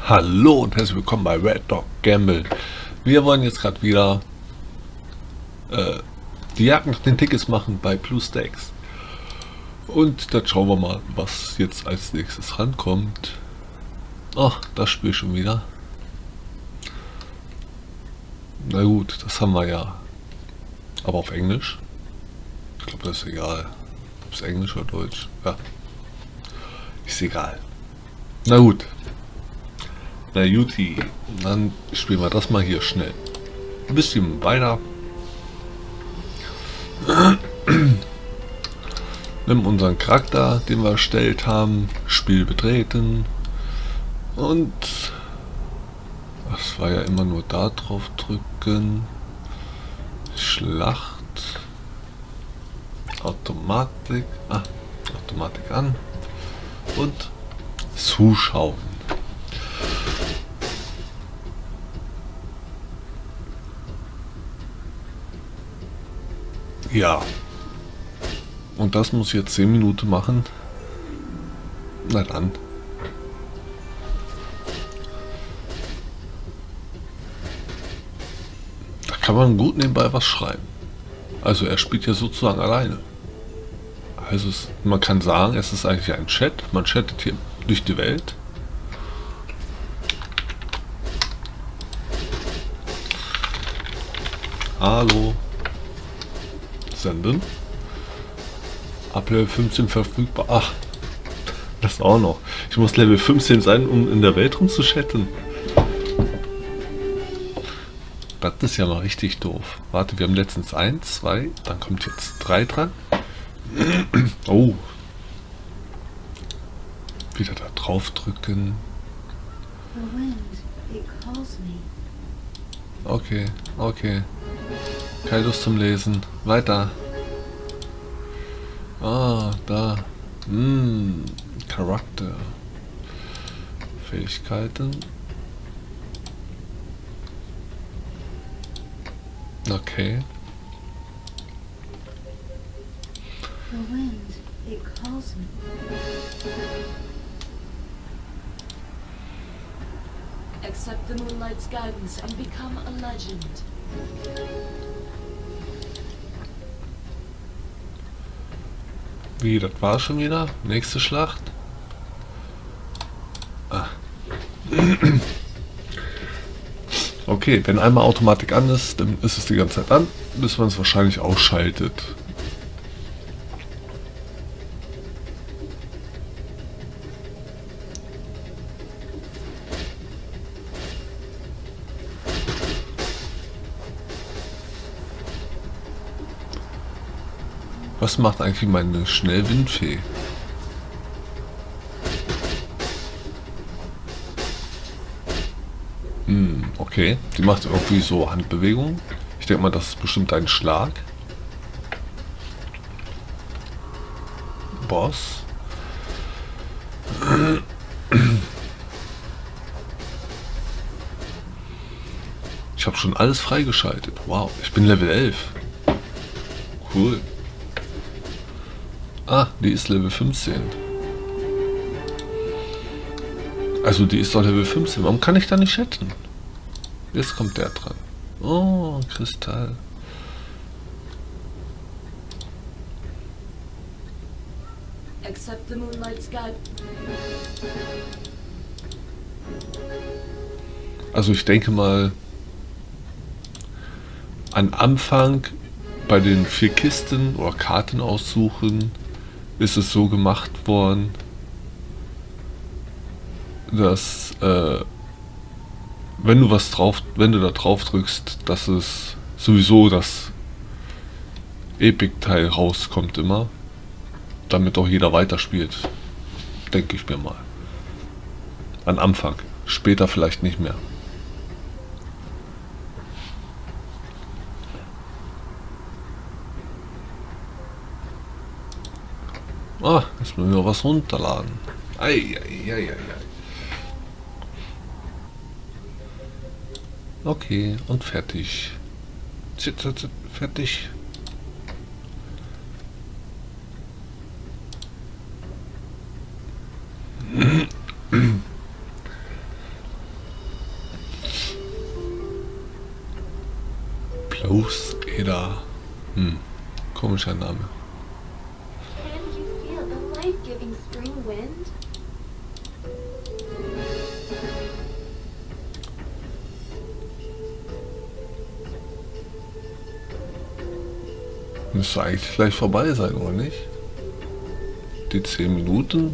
Hallo und herzlich willkommen bei Red Dog Gamble. Wir wollen jetzt gerade wieder die Jagd nach den Tickets machen bei BlueStacks. Und dann schauen wir mal, was jetzt als nächstes rankommt. Ach, das Spiel schon wieder. Na gut, das haben wir ja. Aber auf Englisch. Ich glaube, das ist egal. Ob es Englisch oder Deutsch. Ja. Ist egal. Na gut. Na Juti, dann spielen wir das mal hier schnell. Ein bisschen weiter. Nimm unseren Charakter, den wir erstellt haben. Spiel betreten. Und das war ja immer nur da drauf drücken. Schlacht. Automatik. Automatik an. Und zuschauen. Ja. Und das muss jetzt 10 Minuten machen. Na dann. Da kann man gut nebenbei was schreiben. Also er spielt ja sozusagen alleine. Also man kann sagen, es ist eigentlich ein Chat. Man chattet hier durch die Welt. Hallo. Senden. Ab Level 15 verfügbar. Ach, das auch noch. Ich muss Level 15 sein, um in der Welt rumzuchatten. Das ist ja mal richtig doof. Warte, wir haben letztens 1, 2, dann kommt jetzt 3 dran. Oh. Wieder da drauf drücken. Okay, okay. Keine Lust zum Lesen. Weiter. Ah, da. Charakter. Fähigkeiten. Okay. The wind, it calls me. Accept the moonlight's guidance and become a legend. Wie, das war schon wieder? Nächste Schlacht? Ah. Okay, wenn einmal Automatik an ist, dann ist es die ganze Zeit an, bis man es wahrscheinlich ausschaltet. Was macht eigentlich meine Schnellwindfee? Okay, die macht irgendwie so Handbewegungen. Ich denke mal, das ist bestimmt ein Schlag. Boss. Ich habe schon alles freigeschaltet. Wow, ich bin Level 11. Cool. Ah, die ist Level 15. Also die ist doch Level 15. Warum kann ich da nicht chatten? Jetzt kommt der dran. Oh, Kristall. Accept the moonlight's guide. Also ich denke mal, am Anfang bei den 4 Kisten oder Karten aussuchen, ist es so gemacht worden, dass wenn du da drauf drückst, dass es sowieso das Epic-Teil rauskommt immer, damit auch jeder weiterspielt, denke ich mir mal. Am Anfang, später vielleicht nicht mehr. Ah, jetzt müssen wir was runterladen. Ei. Okay, und fertig. Fertig. Bruce Eder. Komischer Name. Can you feel the life-giving spring wind? Müsste eigentlich gleich vorbei sein, oder nicht? Die 10 Minuten?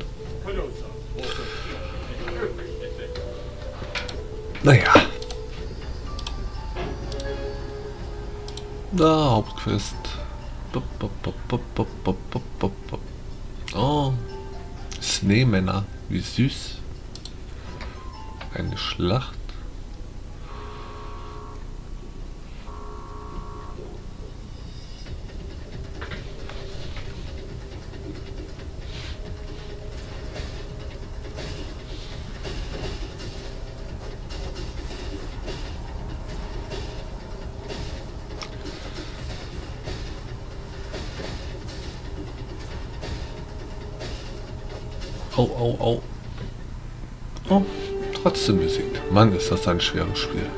Naja. Da, Hauptquest. Oh. Schneemänner. Wie süß. Eine Schlacht. Au, au, au. Oh, trotzdem besiegt. Mann, ist das ein schweres Spiel.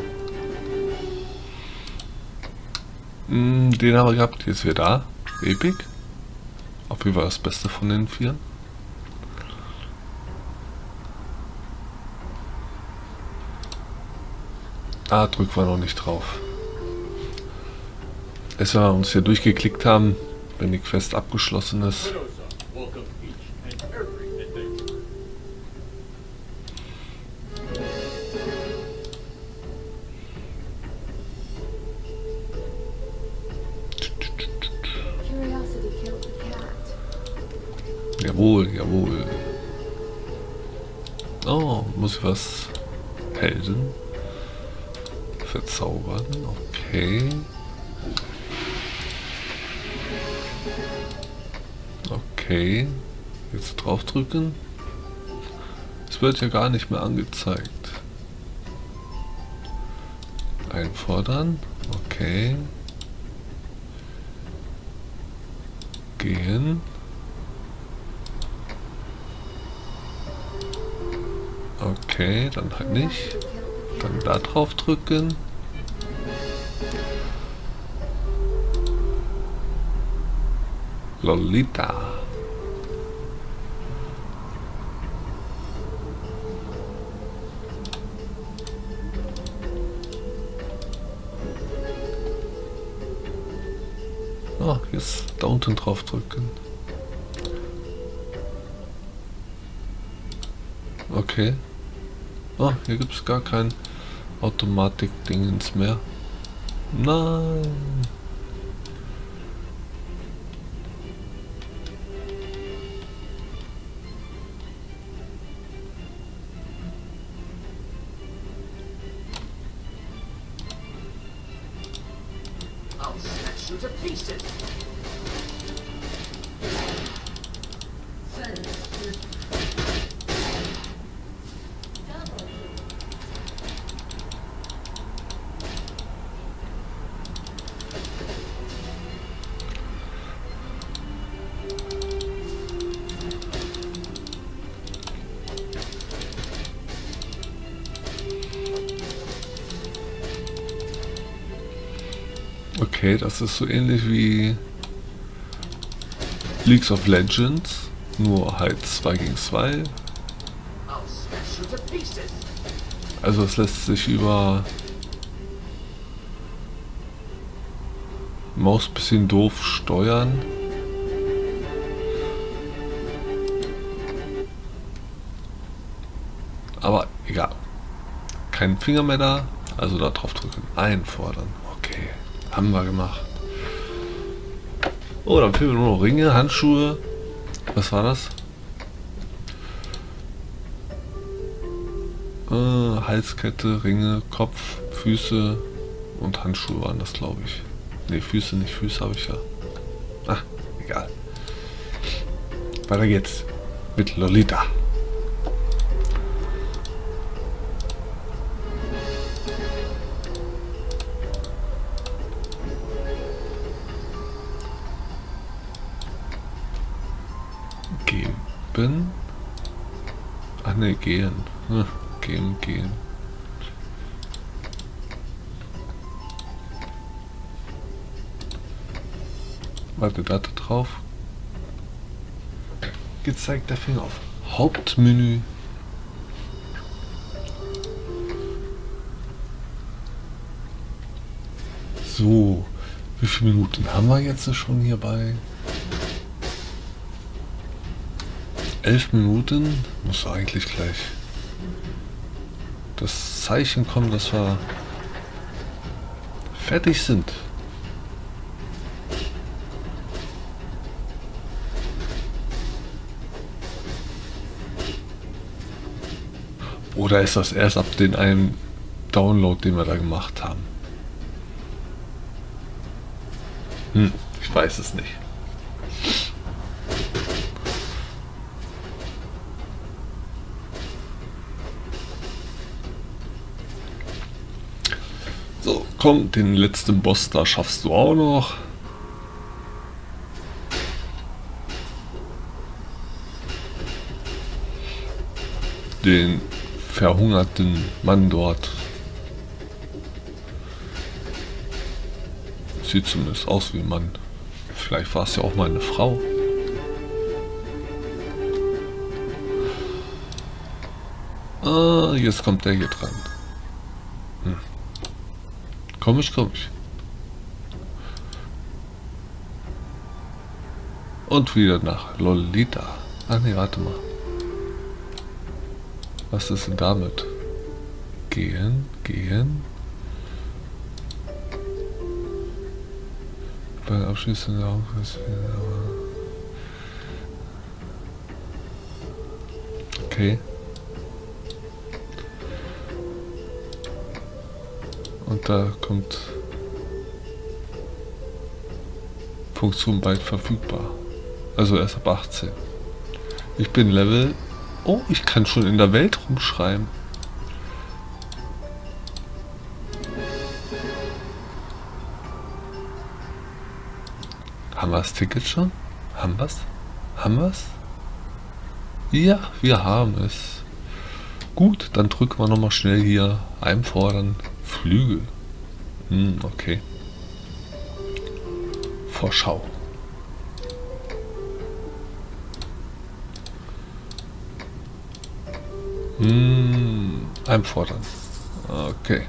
Den haben wir gehabt. Jetzt wieder da. Epic. Auf jeden Fall das Beste von den 4. Ah, drücken wir noch nicht drauf. Erst wenn wir uns hier durchgeklickt haben, wenn die Quest abgeschlossen ist. Jawohl, jawohl. Oh, muss ich was Helden verzaubern? Okay. Okay. Jetzt draufdrücken. Es wird ja gar nicht mehr angezeigt. Einfordern. Okay. Gehen. Okay, dann halt nicht. Dann da drauf drücken. Lolita. Oh, jetzt da unten drauf drücken. Okay. Oh, hier gibt es gar kein Automatik-Dingens mehr. Nein. I'll smash you to pieces. Okay, das ist so ähnlich wie League of Legends, nur halt 2 gegen 2. I'll smash you to pieces. Also es lässt sich über Maus bisschen doof steuern. Aber egal. Kein Finger mehr da, also da drauf drücken. Einfordern. Okay, haben wir gemacht. Oh, dann fehlen nur noch Ringe, Handschuhe. Was war das? Halskette, Ringe, Kopf, Füße und Handschuhe waren das, glaube ich. Ne, Füße nicht. Füße habe ich ja. Ach, egal. Weiter geht's. Mit Lolita. Geben. Ach ne, gehen. Gehen. Warte, da drauf. Gezeigter Finger auf Hauptmenü. So, wie viele Minuten haben wir jetzt schon hierbei? 11 Minuten. Muss eigentlich gleich das Zeichen kommen, dass wir fertig sind. Oder ist das erst ab den einen Download, den wir da gemacht haben? Ich weiß es nicht. So, komm, den letzten Boss da schaffst du auch noch. Den verhungerten Mann dort. Sieht zumindest aus wie ein Mann. Vielleicht war es ja auch mal eine Frau. Ah, jetzt kommt der hier dran. Komisch. Und wieder nach Lolita. Ach nee, warte mal. Was ist denn damit? Gehen. Bei Abschließung der okay. Und da kommt Funktion bald verfügbar. Also erst ab 18. Ich bin Level. Oh, ich kann schon in der Welt rumschreiben. Haben wir das Ticket schon? Haben wir's? Ja, wir haben es. Gut, dann drücken wir nochmal schnell hier einfordern. Flügel. Okay. Vorschau. Einfordern. Okay.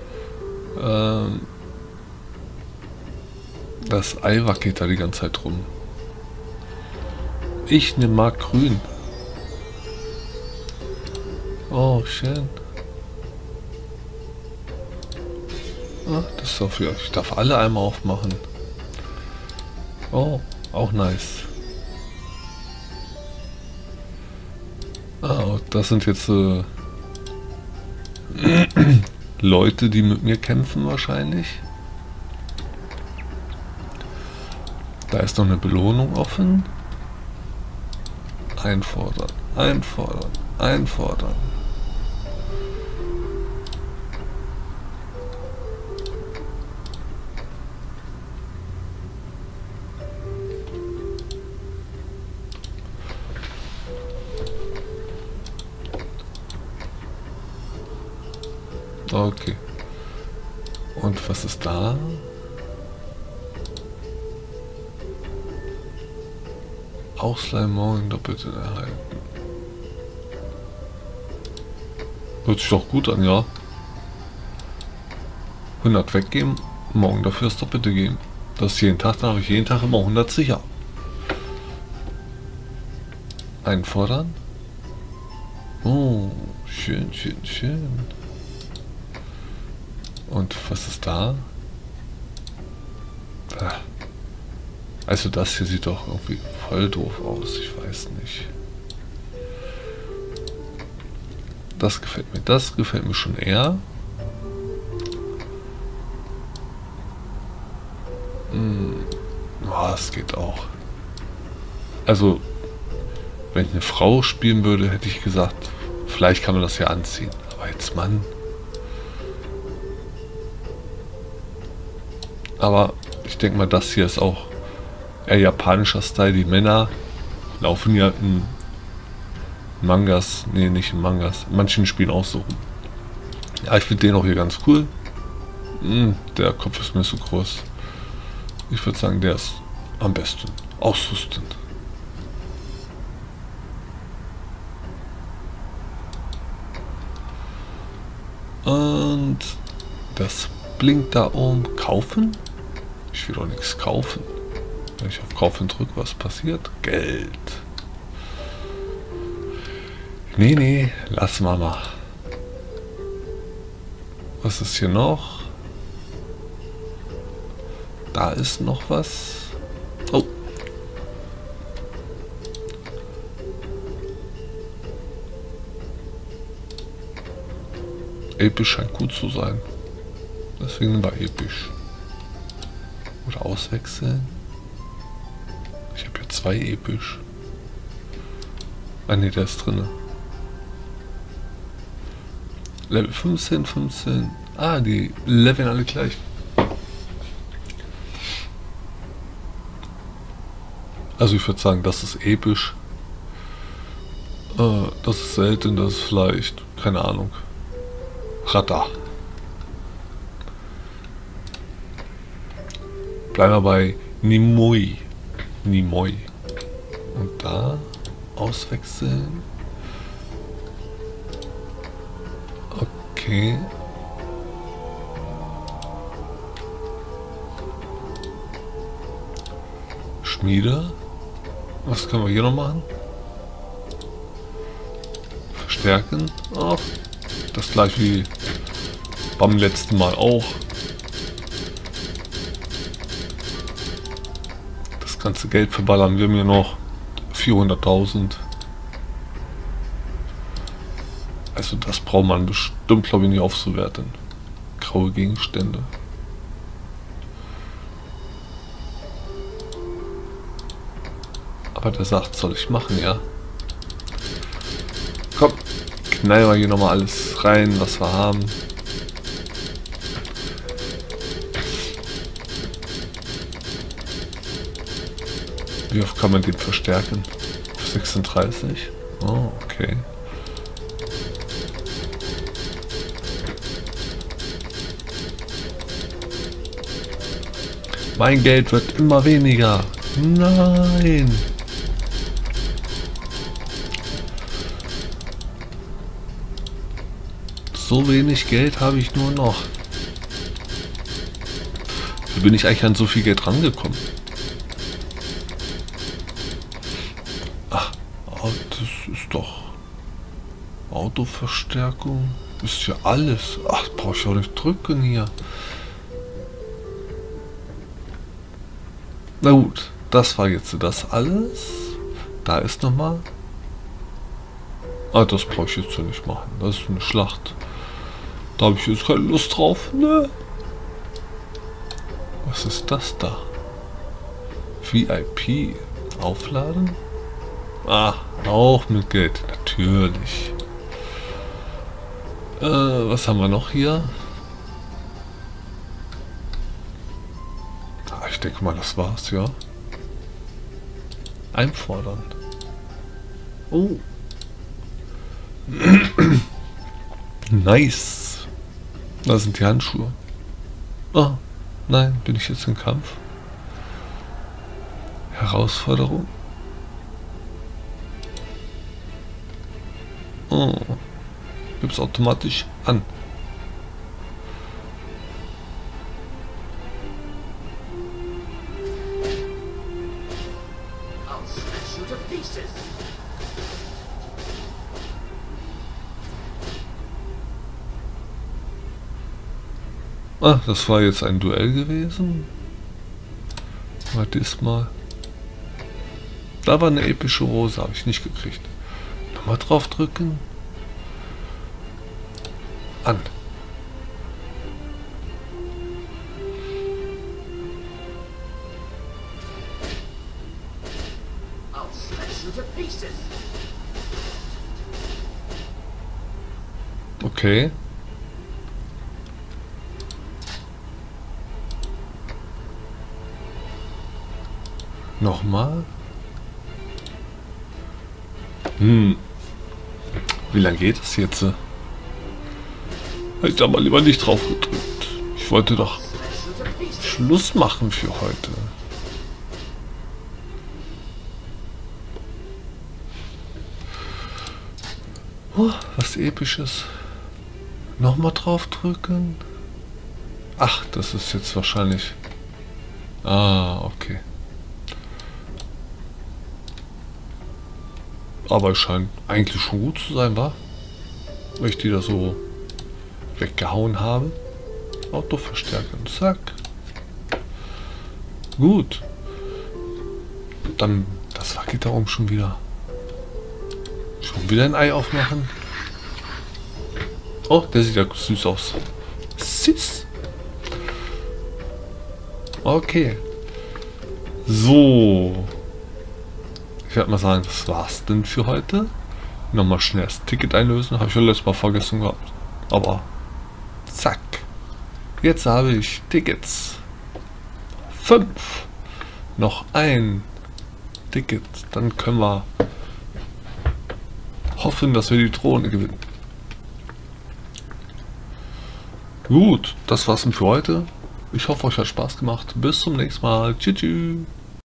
Das Ei wackelt da die ganze Zeit rum. Ich nehme mal grün. Oh, schön. Ah, das ist dafür. Ich darf alle einmal aufmachen. Oh, auch nice. Ah, das sind jetzt Leute, die mit mir kämpfen wahrscheinlich. Da ist noch eine Belohnung offen. Einfordern. Okay. Und was ist da? Ausleihen morgen doppelt erhalten. Hört sich doch gut an, ja. 100 weggeben, morgen dafür das Doppelte geben. Das ist jeden Tag, dann habe ich jeden Tag immer 100 sicher. Einfordern. Oh, schön. Und was ist da? Also das hier sieht doch irgendwie voll doof aus, ich weiß nicht. Das gefällt mir schon eher. Es geht auch. Also, wenn ich eine Frau spielen würde, hätte ich gesagt, vielleicht kann man das ja anziehen. Aber jetzt Mann. Aber ich denke mal, das hier ist auch eher japanischer Style. Die Männer laufen ja in Mangas, nee, nicht in Mangas, in manchen Spielen auch so rum. Ja, ich finde den auch hier ganz cool. Der Kopf ist mir zu groß. Ich würde sagen, der ist Am besten ausrüsten. Und das blinkt da oben. Kaufen? Ich will doch nichts kaufen. Wenn ich auf Kaufen drücke, was passiert? Geld. Nee, nee, lassen wir mal. Was ist hier noch? Da ist noch was. Oh. Episch scheint gut zu sein. Deswegen war episch. Oder auswechseln. Ich habe hier 2 episch. Ah ne, der ist drin. Level 15, 15. Ah, die leveln alle gleich. Also ich würde sagen, das ist episch. Das ist selten, das ist vielleicht, keine Ahnung, Radar. Bleiben wir bei Nimue. Nimue. Und da auswechseln. Okay. Schmiede. Was können wir hier noch machen? Verstärken. Oh, das gleich wie beim letzten Mal auch. Das ganze Geld verballern wir mir noch. 400.000. Also das braucht man bestimmt, glaube ich, nicht aufzuwerten. Graue Gegenstände. Aber der sagt, soll ich machen, ja. Komm, knallen wir hier nochmal alles rein, was wir haben. Wie oft kann man den verstärken? Auf 36? Oh, okay. Mein Geld wird immer weniger. Nein! So wenig Geld habe ich nur noch. Wie bin ich eigentlich an so viel Geld rangekommen? Ach, das ist doch Autoverstärkung. Ist ja alles. Ach, brauche ich auch nicht drücken hier. Na gut, das war jetzt das alles. Da ist nochmal. Ah, das brauche ich jetzt ja nicht machen. Das ist eine Schlacht. Da habe ich jetzt keine Lust drauf. Ne? Was ist das da? VIP. Aufladen? Ah, auch mit Geld. Natürlich. Was haben wir noch hier? Ah, ich denke mal, das war's, ja. Einfordern. Oh. Nice. Da sind die Handschuhe. Oh, nein, bin ich jetzt im Kampf? Herausforderung. Oh. Gibt's automatisch an. I'll smash you to pieces. Ah, das war jetzt ein Duell gewesen. Mal diesmal. Da war eine epische Rose, habe ich nicht gekriegt. Nochmal drauf drücken. An. I'll smash you to pieces. Okay. Nochmal. Wie lange geht das jetzt? Hätte ich da mal lieber nicht drauf gedrückt. Ich wollte doch Smash you to pieces. Schluss machen für heute. Oh, was Episches. Nochmal drauf drücken. Ach, das ist jetzt wahrscheinlich... Ah, okay. Aber es scheint eigentlich schon gut zu sein, wa? Weil ich die da so weggehauen habe. Autoverstärken, zack. Gut. Dann, das geht darum schon wieder. Schon wieder ein Ei aufmachen. Oh, der sieht ja süß aus. Süß. Okay. So. Ich werde mal sagen, das war's denn für heute. Nochmal schnell das Ticket einlösen. Habe ich ja letztes Mal vergessen gehabt. Aber zack. Jetzt habe ich Tickets. 5. Noch ein Ticket. Dann können wir hoffen, dass wir die Drohne gewinnen. Gut, das war's für heute. Ich hoffe, euch hat Spaß gemacht. Bis zum nächsten Mal. Tschüss.